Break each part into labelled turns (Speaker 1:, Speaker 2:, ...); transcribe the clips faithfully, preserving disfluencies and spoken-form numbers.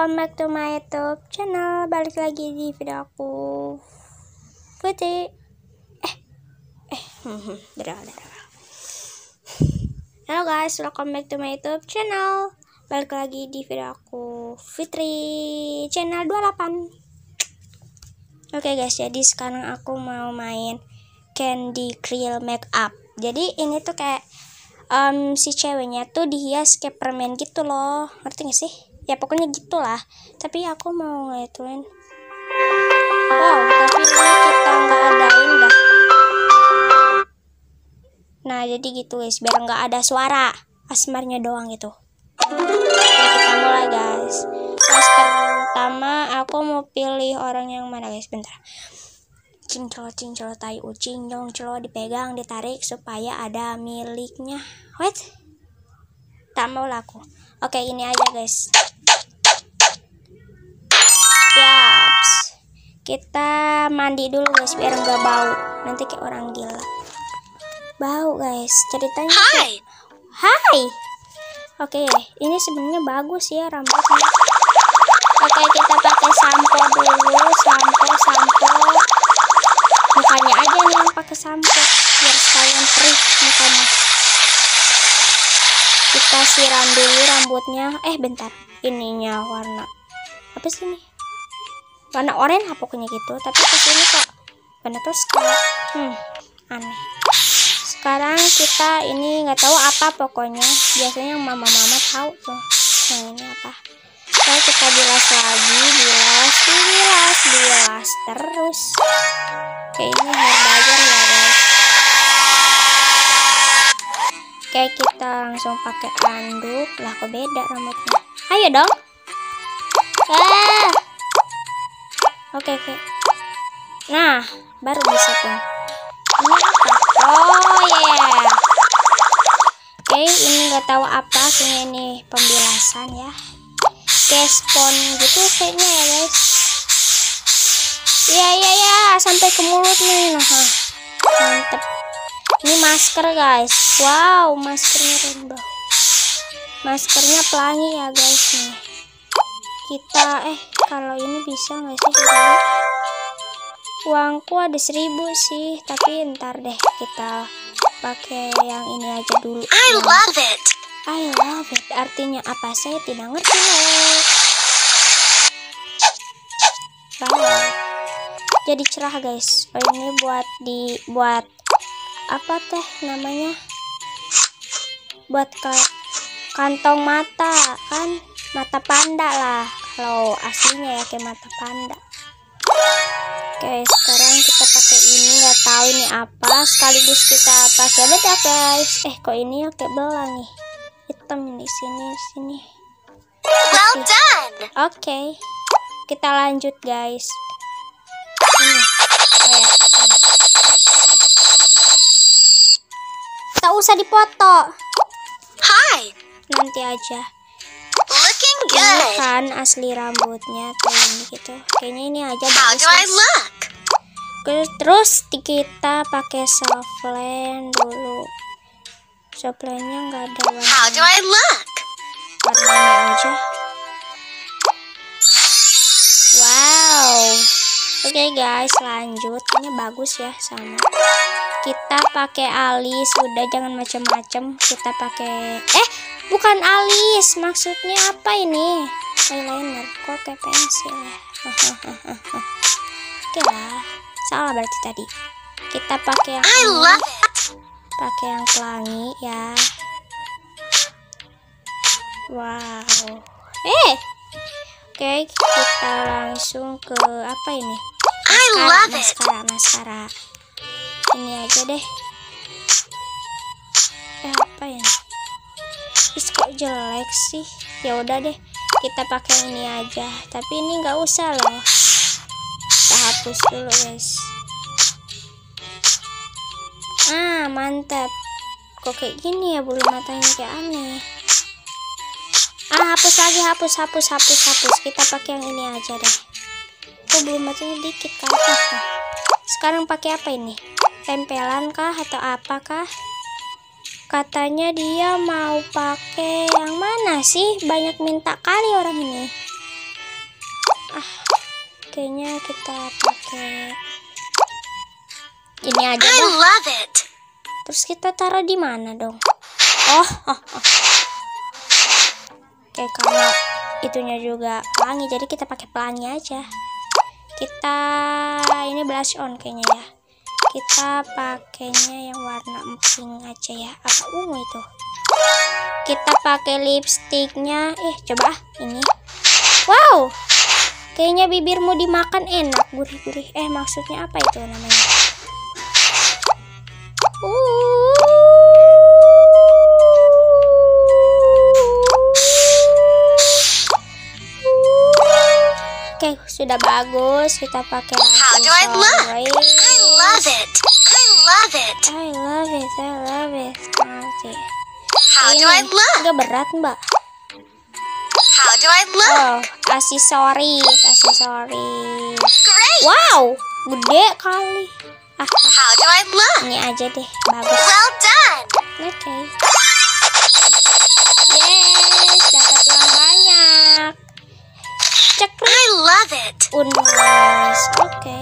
Speaker 1: welcome back to my YouTube channel. Balik lagi di video aku Putih. Eh, eh, darah, darah. Halo guys, welcome back to my YouTube channel. Balik lagi di video aku Fitri channel dua puluh delapan. Oke okay guys, jadi sekarang aku mau main Candy Krill Makeup. Jadi ini tuh kayak um, si ceweknya tuh dihias kayak permen gitu loh, ngerti gak sih? Ya pokoknya gitulah. Tapi aku mau ngeliatin. Wow, tapi ini kita nggak adain dah. Nah jadi gitu guys, biar nggak ada suara asmarnya doang gitu. Oke, kita mulai guys. Pas pertama aku mau pilih orang yang mana guys, bentar. Cincol cincol tai ucing dong celo, dipegang ditarik supaya ada miliknya. Wait, tak mau laku. Oke ini aja guys. Yaps. Kita mandi dulu guys biar nggak bau, nanti kayak orang gila. Bau guys, ceritanya. Hai. Hai. Oke, ini sebenarnya bagus ya rambutnya. Oke, kita pakai sampo dulu, sampo sampo. Mukanya aja nih yang pakai sampo biar sekalian perih mukanya. Kita siram dulu rambutnya. Eh bentar, ininya warna apa sih ini? Warna oranye lah pokoknya gitu. Tapi kesini kok warna terus kayak hmm aneh. Sekarang kita ini nggak tahu apa pokoknya. Biasanya yang mama-mama tahu tuh. Nah ini apa? Oke, kita bilas lagi, bilas, bilas, bilas terus. Oke, ini hair dryer ya guys. Oke, kita langsung pakai anduk. Lah kok beda rambutnya? Ayo dong. Ah. Oke oke. Nah, baru bisa tuh. Ini apa? Oh ya. Yeah. Oke, ini nggak tahu apa, kayaknya ini pembilasan ya. Kayak spon gitu kayaknya ya guys. Iya iya ya, sampai ke mulut nih. Nah, mantep. Ini masker guys. Wow, maskernya rendah. Maskernya pelangi ya guys nih. Kita eh kalau ini bisa nggak sih dulu? Uangku ada seribu sih, tapi ntar deh kita pakai yang ini aja dulu. I ya. love it. I love it. Artinya apa? Saya tidak ngerti loh. Wow. Jadi cerah guys. Oh, ini buat di buat apa teh namanya? Buat ke kantong mata kan? Mata panda lah. Kalau aslinya ya kayak mata panda. Oke, sekarang kita pakai ini, nggak tahu ini apa. Sekaligus kita pakai bedak guys. Eh kok ini ya kayak belang nih. Hitam di sini sini. Well done. Oke, okay. Kita lanjut guys. Ini, oh ya, ini. Tak usah dipoto. Hai. Nanti aja. Looking good. Ini kan asli rambutnya kayak ini gitu. Kayaknya ini aja bagus. How do I look? Terus kita pakai softline dulu. Softline-nya nggak ada warna. How do I look? Warnanya aja. Wow. Oke okay guys, lanjut. Ini bagus ya sama. Kita pakai alis, udah jangan macam-macam. Kita pakai eh bukan alis, maksudnya apa ini? Eyeliner, kok kayak pensil ya? Oke lah, salah berarti tadi. Kita pakai yang ini. Pakai yang pelangi ya. Wow. Eh. Oke, okay, kita langsung ke apa ini? Maskara, maskara, maskara. Ini aja deh. Eh, apa ya? Is kok jelek sih? Ya udah deh, kita pakai ini aja. Tapi ini nggak usah loh. Kita hapus dulu guys. Ah mantap. Kok kayak gini ya bulu matanya, kayak aneh. Ah hapus lagi, hapus hapus hapus hapus. Kita pakai yang ini aja deh. Kok bulu matanya dikit kan? Sekarang pakai apa ini? Tempelan kah atau apakah? Katanya dia mau pakai yang mana sih? Banyak minta kali orang ini. kayaknya kita pakai ini aja
Speaker 2: I
Speaker 1: dah.
Speaker 2: love it.
Speaker 1: Terus kita taruh di mana dong? Oh, oh, oh. Oke, kalau itunya juga pelangi, jadi kita pakai pelangi aja. Kita ini blush on kayaknya ya. Kita pakainya yang warna pink aja ya. Apa ungu itu? Kita pakai lipstiknya. Eh, coba ini. Wow, kayaknya bibirmu dimakan enak, gurih-gurih. Eh, maksudnya apa itu namanya? Uh. Oke, sudah bagus. Kita pakai
Speaker 2: How do I look? I love it. I love it.
Speaker 1: I love it. I love it. Oke.
Speaker 2: How do I look?
Speaker 1: Agak berat, Mbak.
Speaker 2: How do I look?
Speaker 1: Oh, aksesoris, aksesoris.
Speaker 2: Great.
Speaker 1: Wow, gede kali. Ah, ah,
Speaker 2: How do I look?
Speaker 1: ini aja deh, bagus.
Speaker 2: Well done.
Speaker 1: Oke. Yes, dapat uang banyak. Cekrek.
Speaker 2: I love it.
Speaker 1: Unmas. Oke.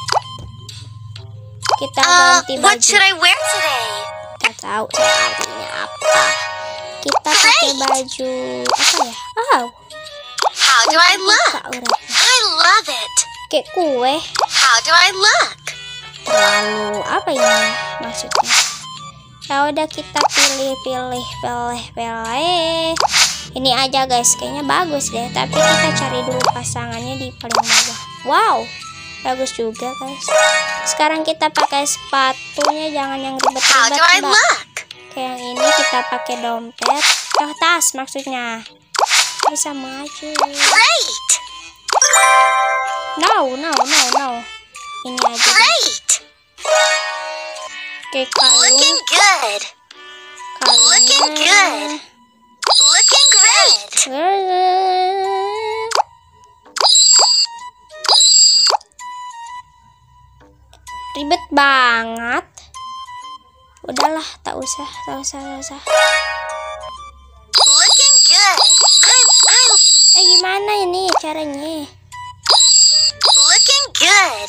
Speaker 1: Kita
Speaker 2: Uh,
Speaker 1: ganti
Speaker 2: what
Speaker 1: baju.
Speaker 2: should I wear today?
Speaker 1: Kita tahu saya artinya apa. Kita pakai baju apa ya? Oh,
Speaker 2: How do I look?
Speaker 1: buka uratnya.
Speaker 2: I love it.
Speaker 1: Kayak kue.
Speaker 2: How do I look?
Speaker 1: Terlalu apa ini maksudnya? Ya udah, kita pilih pilih pilih pilih. Ini aja guys, kayaknya bagus deh. Tapi kita cari dulu pasangannya di paling bawah. Wow, bagus juga guys. Sekarang kita pakai sepatunya, jangan yang
Speaker 2: How do
Speaker 1: ribet-ribet,
Speaker 2: I
Speaker 1: Mbak.
Speaker 2: look?
Speaker 1: Kayak yang ini kita pakai dompet, oh tas maksudnya. Bisa maju.
Speaker 2: Great.
Speaker 1: No, no, no, no. Ini aja.
Speaker 2: Great.
Speaker 1: Oke, kalung,
Speaker 2: Looking good. Looking
Speaker 1: kalungnya.
Speaker 2: good. Looking great.
Speaker 1: Ribet banget. Udahlah, tak usah, tak usah, tak usah.
Speaker 2: Looking good. I'm, I'm
Speaker 1: Eh, gimana ini caranya?
Speaker 2: looking good.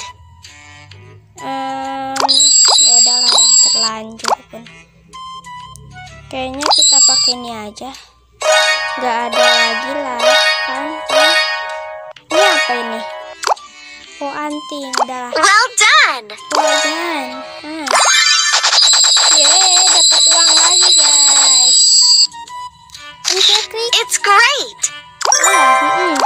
Speaker 1: Um, ya udahlah, dah terlanjur pun. Kayaknya kita pakai ini aja. Gak ada lagi lah, kan? kan? Ini apa ini? Oh, anting. Udahlah.
Speaker 2: Well done.
Speaker 1: Wajan. Ah. Yeay, dapat uang lagi guys. Oke, klik.
Speaker 2: It's great.
Speaker 1: Oh, mm-mm.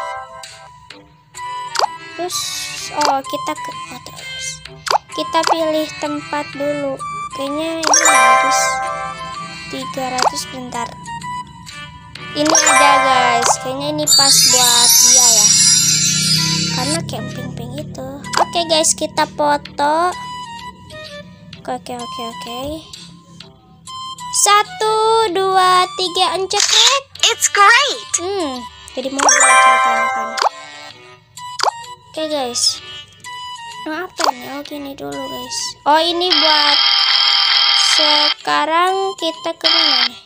Speaker 1: Terus, oh kita ke oh, terus. Kita pilih tempat dulu. Kayaknya ini bagus. tiga ratus bentar. Ini aja guys. Kayaknya ini pas buat dia ya. Karena camping-ping itu. Oke guys, kita foto. Oke, oke, oke. Satu, dua, tiga, encekrek.
Speaker 2: It's great.
Speaker 1: Hmm, jadi mobil ceritanya kan. Oke guys. Nah, apa ini? Oh, gini dulu guys. Oh, ini buat sekarang kita ke mana nih?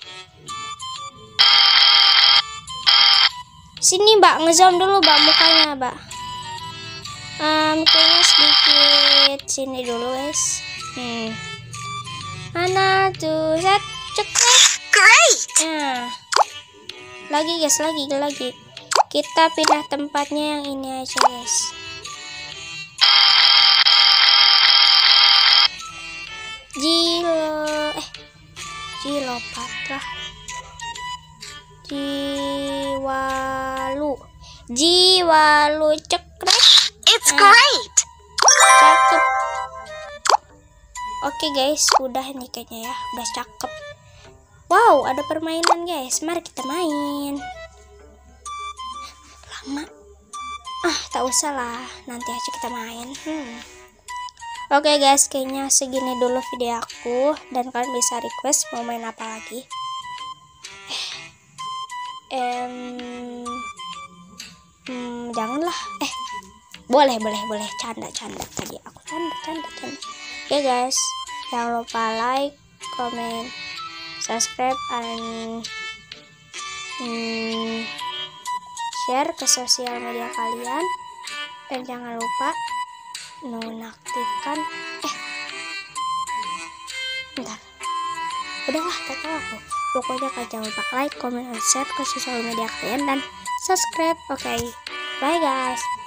Speaker 1: Sini Mbak, ngezoom dulu Mbak mukanya Mbak. Um, kayaknya sedikit sini dulu guys. Hmm. Mana tuh? Set, cekrek.
Speaker 2: Great.
Speaker 1: Nah, lagi guys, lagi lagi. Kita pindah tempatnya yang ini aja guys. Jilo, eh, Jilopatra, Jiwalu, Jiwalu cekrek.
Speaker 2: It's
Speaker 1: Nah.
Speaker 2: great.
Speaker 1: Cakep. Oke guys, udah nih kayaknya ya, udah cakep. Wow, ada permainan guys, mari kita main. Lama. Ah, tak usah lah, nanti aja kita main. Hmm. Oke guys, kayaknya segini dulu video aku, dan kalian bisa request mau main apa lagi. Eh, hmm, janganlah. Eh, boleh, boleh, boleh. Canda, canda tadi aku canda, canda, canda. Oke guys, jangan lupa like, comment, subscribe, and hmm, share ke sosial media kalian. Dan jangan lupa nonaktifkan eh bentar udahlah tak tahu aku. Pokoknya kalian jangan lupa like, comment, and share ke sosial media kalian dan subscribe. Oke, okay. Bye guys.